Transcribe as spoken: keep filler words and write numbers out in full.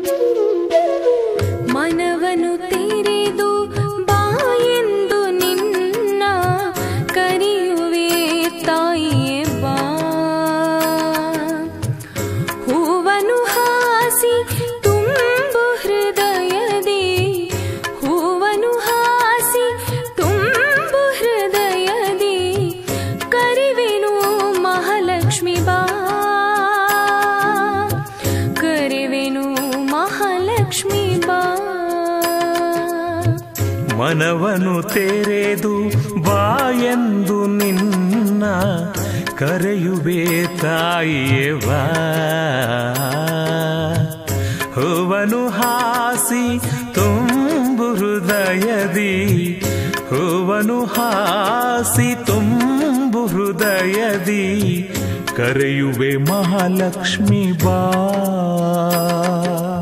ಮನವನು ತೆರೆದು ಬಾಯೆಂದು ನಿನ್ನ ಕರೆಯುವೆ ತಾಯಿಯೇ ಬಾ. ಹೂವನು ಹಾಸಿ ತುಂಬು ಹೃದಯದಿ, ಹೂವನು ಹಾಸಿ ತುಂಬು ಹೃದಯದಿ ಕರೆವೆನು ಮಹಾಲಕ್ಷ್ಮಿ ಬಾ, ಕರೆವೆನು ಮಹಾಲಕ್ಷ್ಮಿ ಬಾ. ಮನವನು ತೆರೆದು ಬಾಯೆಂದು ನಿನ್ನ ಕರೆಯುವೆ ತಾಯಿಯೇ ಬಾ. ಹೂವನು ಹಾಸಿ ತುಂಬು ಹೃದಯದಿ, ಹೂವನು ಹಾಸಿ ತುಂಬು ಹೃದಯದಿ ಕರೆಯುವೆ ಮಹಾಲಕ್ಷ್ಮಿ ಬಾ.